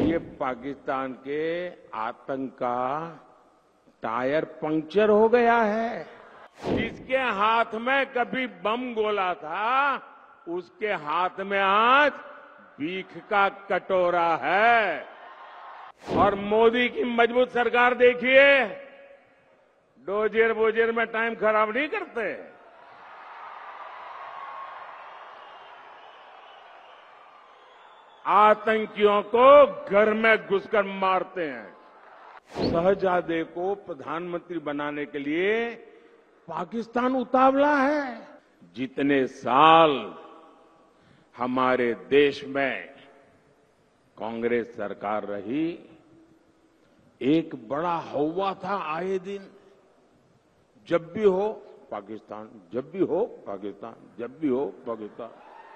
ये पाकिस्तान के आतंक का टायर पंक्चर हो गया है। जिसके हाथ में कभी बम गोला था, उसके हाथ में आज भीख का कटोरा है। और मोदी की मजबूत सरकार देखिए, डोजियर बोजियर में टाइम खराब नहीं करते। आतंकियों को घर में घुसकर मारते हैं। शहजादे को प्रधानमंत्री बनाने के लिए पाकिस्तान उतावला है। जितने साल हमारे देश में कांग्रेस सरकार रही, एक बड़ा हौवा था आए दिन, जब भी हो पाकिस्तान, जब भी हो पाकिस्तान, जब भी हो पाकिस्तान।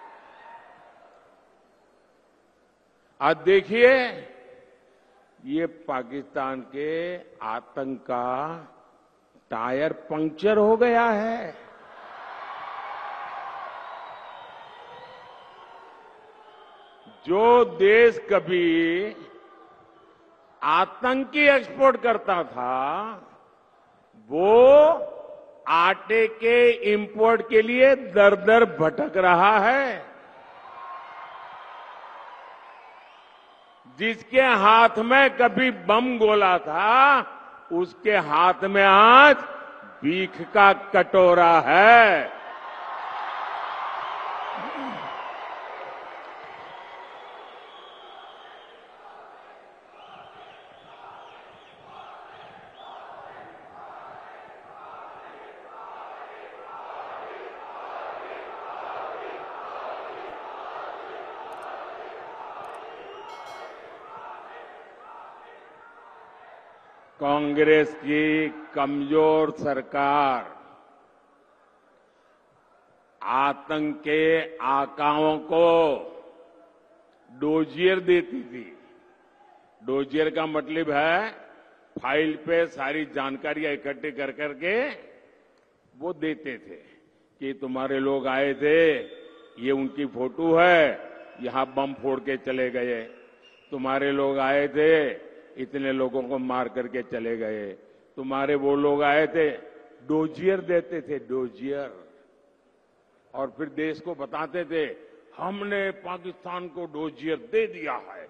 आज देखिए, ये पाकिस्तान के आतंक का टायर पंक्चर हो गया है। जो देश कभी आतंकी एक्सपोर्ट करता था, वो आटे के इंपोर्ट के लिए दर दर भटक रहा है। जिसके हाथ में कभी बम गोला था, उसके हाथ में आज भीख का कटोरा है। कांग्रेस की कमजोर सरकार आतंक के आकाओं को डोजियर देती थी। डोजियर का मतलब है फाइल पे सारी जानकारियां इकट्ठी कर करके वो देते थे कि तुम्हारे लोग आए थे, ये उनकी फोटो है, यहां बम फोड़ के चले गए। तुम्हारे लोग आए थे, इतने लोगों को मार करके चले गए। तुम्हारे वो लोग आए थे, डोजियर देते थे, डोजियर। और फिर देश को बताते थे, हमने पाकिस्तान को डोजियर दे दिया है।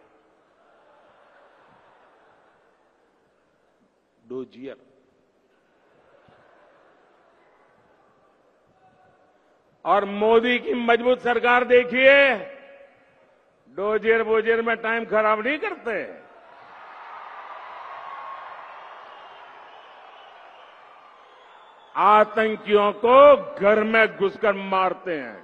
डोजियर। और मोदी की मजबूत सरकार देखिए, डोजियर बोजियर में टाइम खराब नहीं करते। आतंकियों को घर में घुसकर मारते हैं।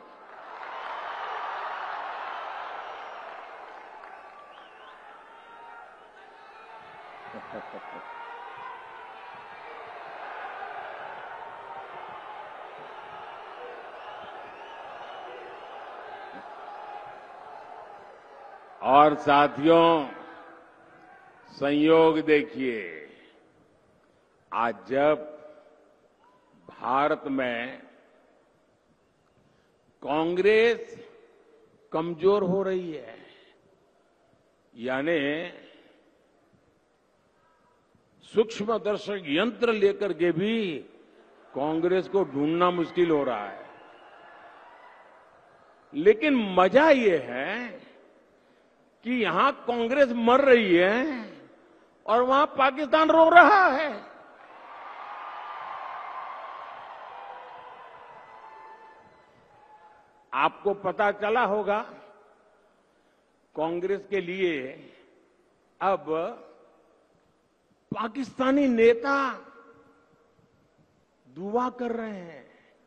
और साथियों, संयोग देखिए, आज जब भारत में कांग्रेस कमजोर हो रही है, यानी सूक्ष्मदर्शक यंत्र लेकर के भी कांग्रेस को ढूंढना मुश्किल हो रहा है। लेकिन मजा ये है कि यहां कांग्रेस मर रही है और वहां पाकिस्तान रो रहा है। आपको पता चला होगा, कांग्रेस के लिए अब पाकिस्तानी नेता दुआ कर रहे हैं।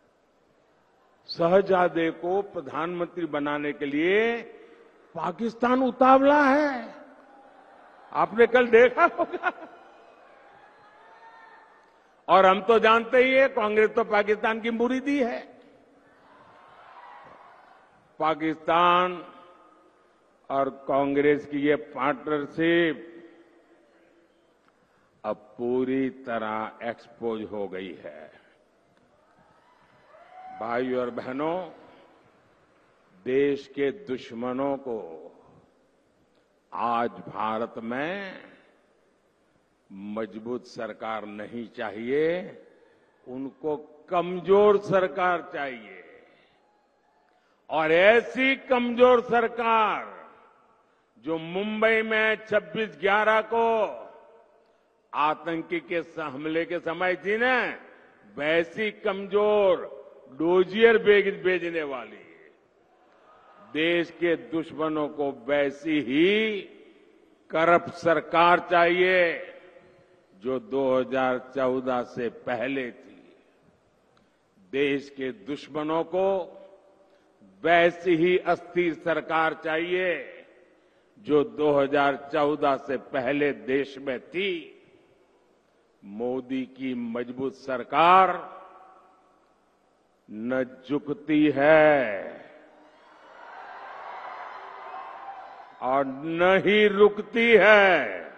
शहजादे को प्रधानमंत्री बनाने के लिए पाकिस्तान उतावला है। आपने कल देखा होगा। और हम तो जानते ही है, कांग्रेस तो पाकिस्तान की मुरीदी है। पाकिस्तान और कांग्रेस की ये पार्टनरशिप अब पूरी तरह एक्सपोज हो गई है। भाइयों और बहनों, देश के दुश्मनों को आज भारत में मजबूत सरकार नहीं चाहिए, उनको कमजोर सरकार चाहिए। और ऐसी कमजोर सरकार जो मुंबई में 26/11 को आतंकी के हमले के समय थी ना, वैसी कमजोर डोजियर भेजने वाली, देश के दुश्मनों को वैसी ही करप्ट सरकार चाहिए जो 2014 से पहले थी। देश के दुश्मनों को वैसी ही अस्थिर सरकार चाहिए जो 2014 से पहले देश में थी। मोदी की मजबूत सरकार न झुकती है और न ही रुकती है।